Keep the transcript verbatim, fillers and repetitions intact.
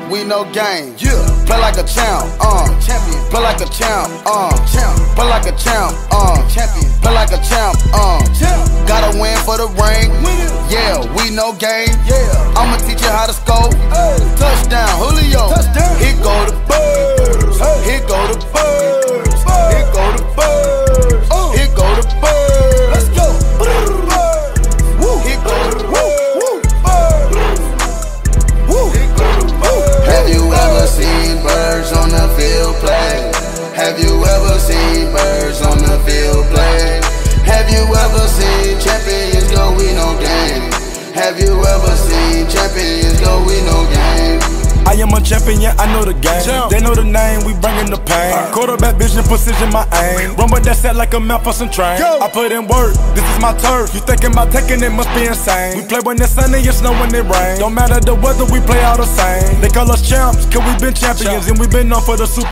we no game. Yeah. Play like a champ, uh, champion. Play like a champ, uh, champ. Play like a champ, uh, champion. Play like a champ, uh, champ. Gotta win for the ring. Yeah, we no game. Yeah. I'ma teach you how to score. Hey. Touchdown, Julio. Touchdown. Here go the birds. Hey. Here go the birds. Bird. Here go the birds. Uh. Here go the birds. Let's go. Woo. Here go the birds. Woo. Here go the birds. Have you ever seen birds on the field play? Have you ever seen birds on the field play? Have you ever seen champions go, we no game? Have you ever seen champions go, we no game? I am a champion, I know the game. They know the name, we bringin' the pain. Quarterback vision, precision, my aim. Run with that set like a map for some train. I put in work, this is my turf. You thinking about taking it, must be insane. We play when it's sunny, it's snow when it rain. Don't matter the weather, we play all the same. They call us champs, cause we been champions and we been known for the super.